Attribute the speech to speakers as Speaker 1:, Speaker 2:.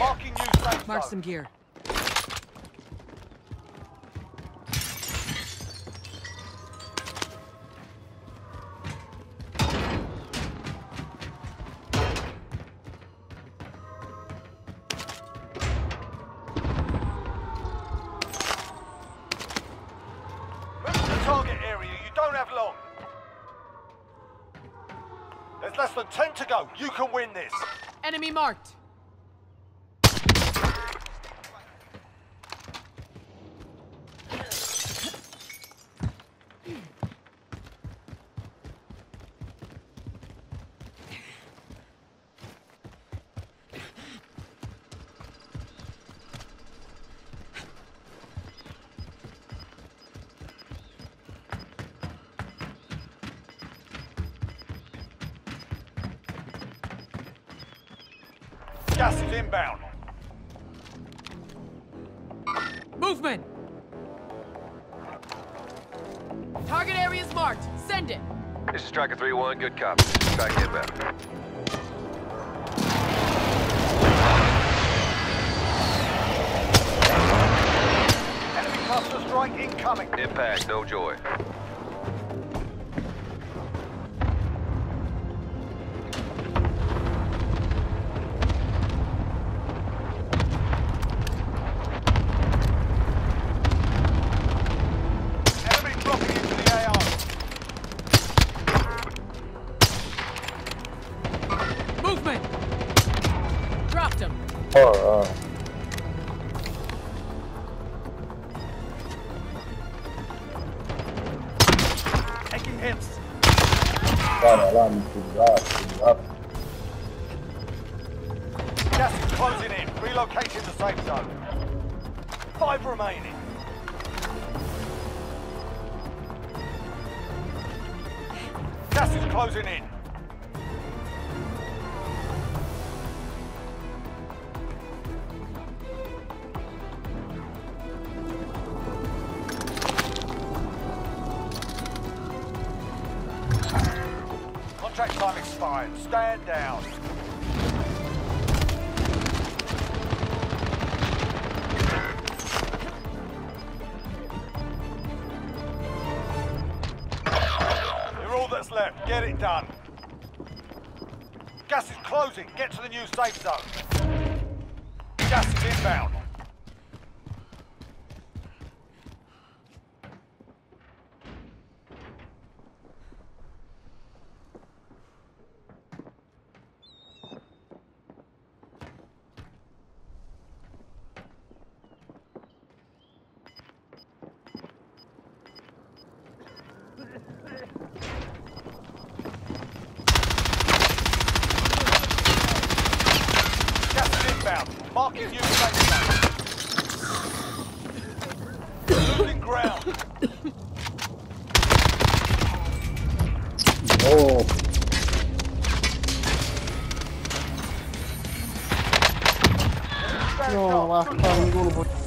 Speaker 1: Marking new safe
Speaker 2: Mark
Speaker 1: zone.
Speaker 2: some gear.
Speaker 1: Move to the target area. You don't have long. There's less than 10 to go. You can win this.
Speaker 2: Enemy marked.
Speaker 1: Gas is inbound.
Speaker 2: Movement! Target area is marked. Send it.
Speaker 3: This is Striker 3-1, good copy. Back inbound.
Speaker 1: Enemy cluster strike incoming.
Speaker 3: Impact, no joy.
Speaker 1: Enemy dropping into the AO.
Speaker 2: Movement! Dropped him.
Speaker 1: Taking hits. Gas is closing in. Relocating the safe zone. 5 remaining. Gas is closing in. Contract time expired. Stand down. You're all that's left. Get it done. Gas is closing. Get to the new safe zone. Gas is inbound. Gas is inbound. Marking new safe zone. Losing ground.
Speaker 4: No, va a estar un grupo.